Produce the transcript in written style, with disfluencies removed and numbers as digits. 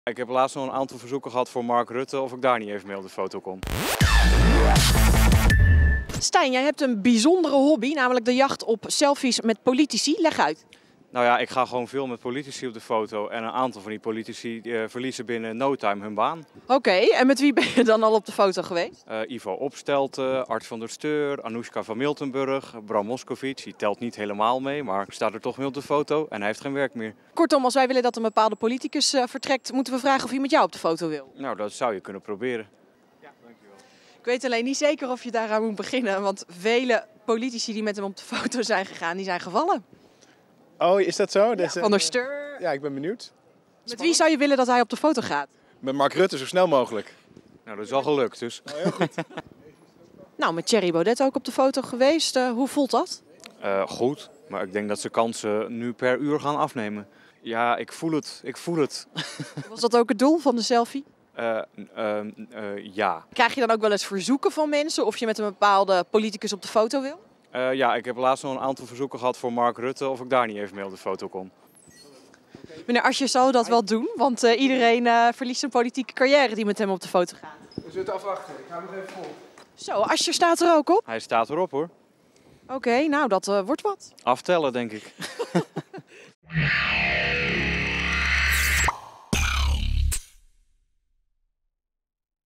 Ik heb laatst nog een aantal verzoeken gehad voor Mark Rutte of ik daar niet even mee op de foto kom. Stijn, jij hebt een bijzondere hobby, namelijk de jacht op selfies met politici. Leg uit. Nou ja, ik ga gewoon veel met politici op de foto en een aantal van die politici verliezen binnen no time hun baan. Oké, en met wie ben je dan al op de foto geweest? Ivo Opstelten, Art van der Steur, Anoushka van Miltenburg, Bram Moskowitz. Die telt niet helemaal mee, maar staat er toch mee op de foto en hij heeft geen werk meer. Kortom, als wij willen dat een bepaalde politicus vertrekt, moeten we vragen of hij met jou op de foto wil. Nou, dat zou je kunnen proberen. Ja, dankjewel. Ik weet alleen niet zeker of je daaraan moet beginnen, want vele politici die met hem op de foto zijn gegaan, die zijn gevallen. Oh, is dat zo? Ja, Van der Steur. Ja, ik ben benieuwd. Met wie zou je willen dat hij op de foto gaat? Met Mark Rutte zo snel mogelijk. Nou, dat is al gelukt dus. Oh, heel goed. Nou, met Thierry Baudet ook op de foto geweest. Hoe voelt dat? Goed, maar ik denk dat ze kansen nu per uur gaan afnemen. Ja, ik voel het. Ik voel het. Was dat ook het doel van de selfie? Ja. Krijg je dan ook wel eens verzoeken van mensen of je met een bepaalde politicus op de foto wil? Ja, ik heb laatst nog een aantal verzoeken gehad voor Mark Rutte of ik daar niet even mee op de foto kom. Meneer Asje zou dat wel doen, want iedereen verliest zijn politieke carrière die met hem op de foto gaat. We zitten afwachten. Ik hou nog even vol. Zo, Asje staat er ook op. Hij staat erop hoor. Oké, nou dat wordt wat. Aftellen denk ik.